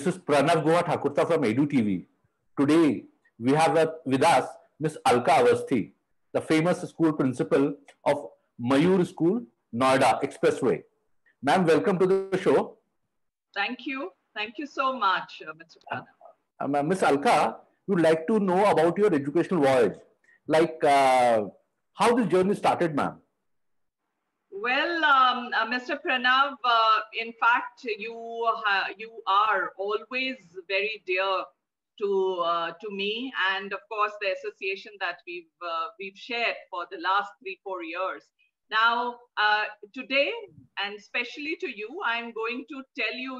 This is Pranav Goa Thakurta from Edu TV. Today, we have with us Miss Alka Avasthi, the famous school principal of Mayur School, Noida Expressway. Ma'am, welcome to the show. Thank you. Thank you so much, Mr. Pranav. Miss Alka, we would like to know about your educational voyage. Like, how this journey started, ma'am? Well, Mr. Pranav, in fact, you are always very dear to me, and of course the association that we've shared for the last 3-4 years. Now, today, and especially to you, I'm going to tell you,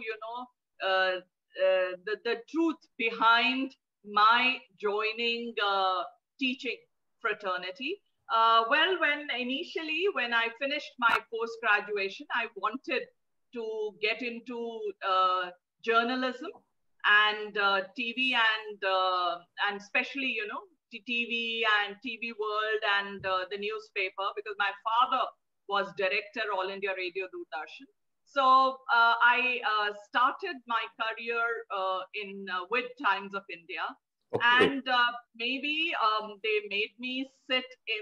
the truth behind my joining teaching fraternity. Well, when I finished my post-graduation, I wanted to get into journalism and TV and especially, TV and TV World and the newspaper, because my father was director, All India Radio Doordarshan. So I started my career with Times of India. Okay. And maybe they made me sit in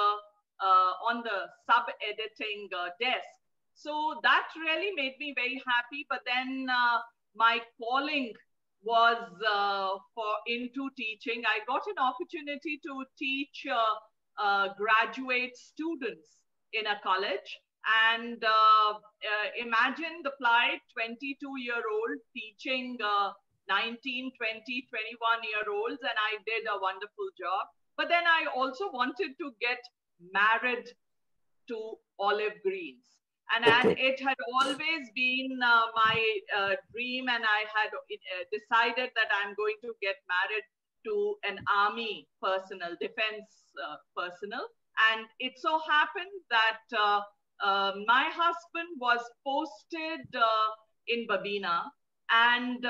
on the sub-editing desk. So that really made me very happy. But then my calling was into teaching. I got an opportunity to teach graduate students in a college. And imagine the plight, 22-year-old teaching 19, 20, 21-year-olds, and I did a wonderful job. But then I also wanted to get married to olive greens. And it had always been my dream, and I had decided that I'm going to get married to an army personnel, defense personnel. And it so happened that my husband was posted in Babina, and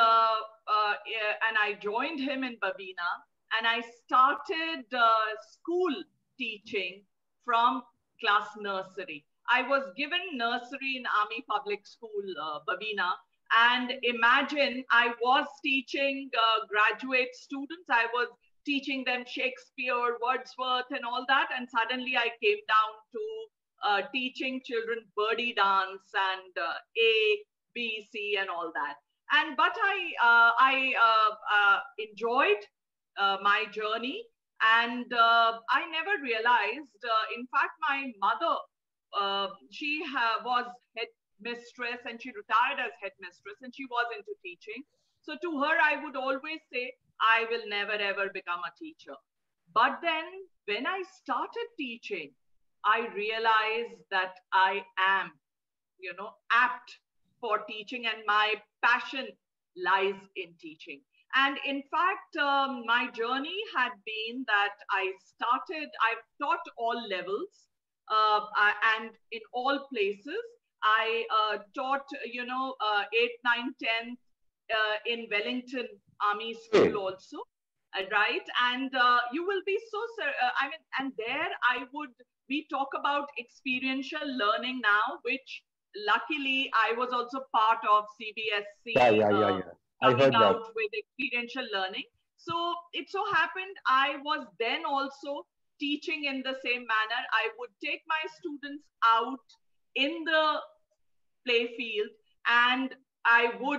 I joined him in Babina, and I started school teaching from class nursery. I was given nursery in Army Public School, Babina, and imagine I was teaching graduate students. I was teaching them Shakespeare, Wordsworth, and all that, and suddenly I came down to teaching children birdie dance and A, B, C, and all that. But I enjoyed my journey, and I never realized, in fact, my mother, she was headmistress, and she retired as headmistress, and she was into teaching. So to her, I would always say, I will never ever become a teacher. But then when I started teaching, I realized that I am, apt for teaching, and my passion lies in teaching. And in fact, my journey had been that I've taught all levels, and in all places. I taught, 8th, 9th, 10th in Wellington Army School also, right? And you will be so, and there we talk about experiential learning now, which luckily I was also part of CBSC. Yeah. I heard out that. with experiential learning. So it so happened I was then also teaching in the same manner. I would take my students out in the play field, and I would,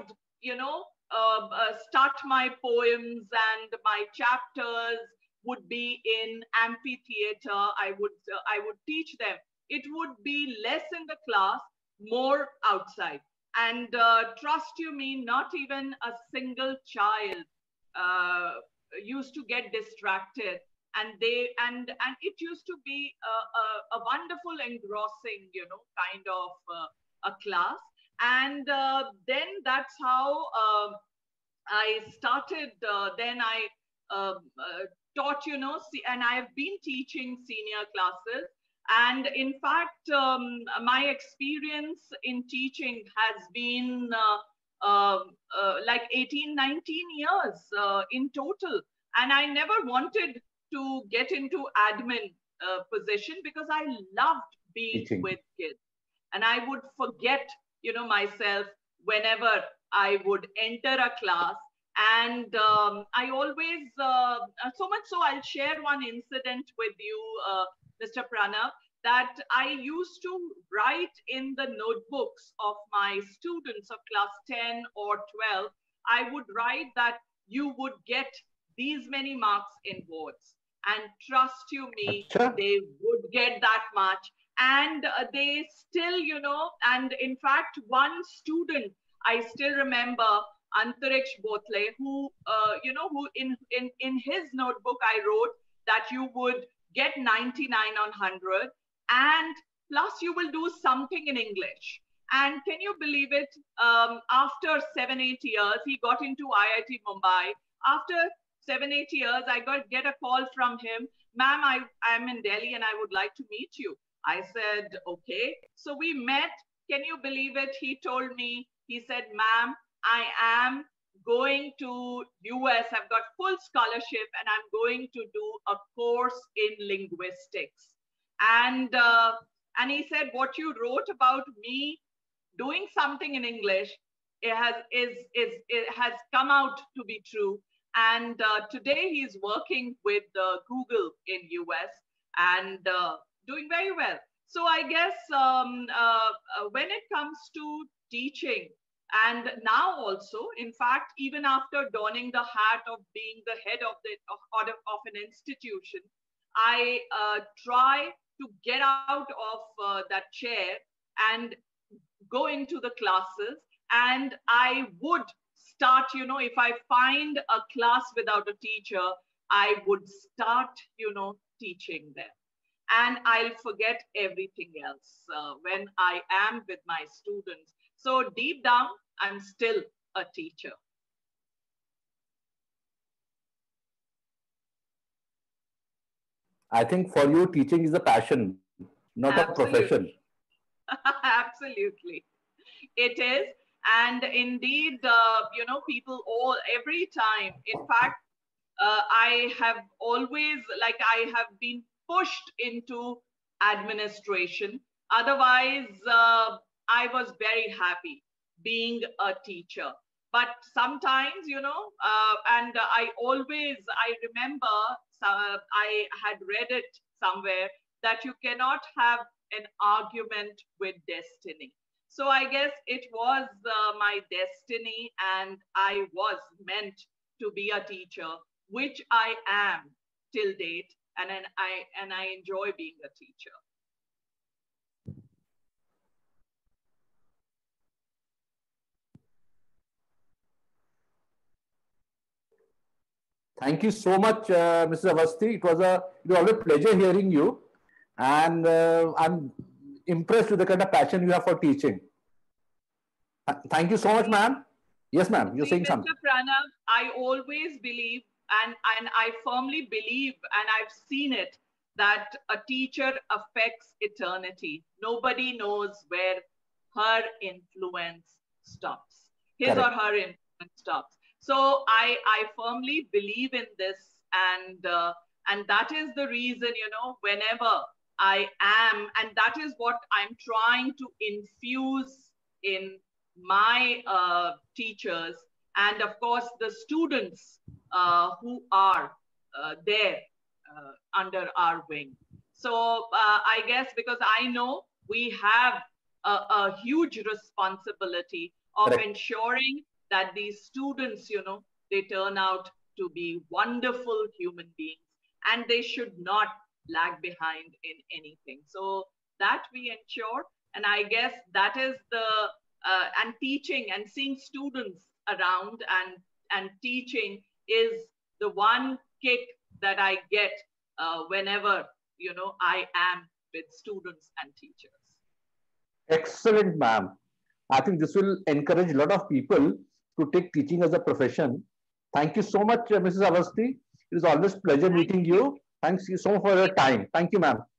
start my poems, and my chapters would be in amphitheater. I would teach them. It would be less in the class, more outside. And trust you me, not even a single child used to get distracted, and it used to be a wonderful, engrossing, kind of a class. And then that's how I started. Then I taught, and I have been teaching senior classes. And in fact, my experience in teaching has been like 18, 19 years in total. And I never wanted to get into admin position, because I loved being with kids. And I would forget, myself whenever I would enter a class, and I always, so much so, I'll share one incident with you, Mr. Pranav, that I used to write in the notebooks of my students of class 10 or 12. I would write that you would get these many marks in boards. And trust you me, Acha. they would get that much. And they still, and in fact, one student, I still remember, Antariksh Botle, who, who in his notebook, I wrote that you would get 99 on 100, and plus you will do something in English. And can you believe it? After 7-8 years, he got into IIT Mumbai. After 7-8 years, I get a call from him. Ma'am, I'm in Delhi and I would like to meet you. I said, okay. So we met. Can you believe it? He told me, he said, ma'am, I am going to US. I've got full scholarship and I'm going to do a course in linguistics. And he said, what you wrote about me doing something in English, it has come out to be true. And today he's working with Google in US and doing very well. So I guess when it comes to teaching, and now also, in fact, even after donning the hat of being the head of an institution, I try to get out of that chair and go into the classes. And I would start, if I find a class without a teacher, I would start, teaching them. And I'll forget everything else when I am with my students. So deep down, I'm still a teacher. I think for you, teaching is a passion, not a profession. Absolutely. It is. And indeed, people every time, in fact, I have always, I have been pushed into administration. Otherwise, I was very happy being a teacher. But sometimes, and I remember, I had read it somewhere that you cannot have an argument with destiny. So I guess it was my destiny, and I was meant to be a teacher, which I am till date, and I enjoy being a teacher. Thank you so much, Mrs. Avasthi. It was always a pleasure hearing you, and I'm impressed with the kind of passion you have for teaching. Thank you so much, ma'am. Yes, ma'am. You're saying something. Mr. Pranav, I always believe, and I firmly believe, and I've seen it, that a teacher affects eternity. Nobody knows where her influence stops. His Correct. Or her influence stops. So I firmly believe in this, and that is the reason, whenever I am, and that is what I'm trying to infuse in my teachers, and of course the students who are there under our wing. So I guess because I know we have a huge responsibility of Correct. Ensuring that these students, they turn out to be wonderful human beings, and they should not lag behind in anything. So that we ensure, and I guess that is and teaching and seeing students around and teaching is the one kick that I get whenever, I am with students and teachers. Excellent, ma'am. I think this will encourage a lot of people to take teaching as a profession. Thank you so much, Mrs. Avasthi. It is always a pleasure meeting you. Thanks you so much for your time. Thank you, ma'am.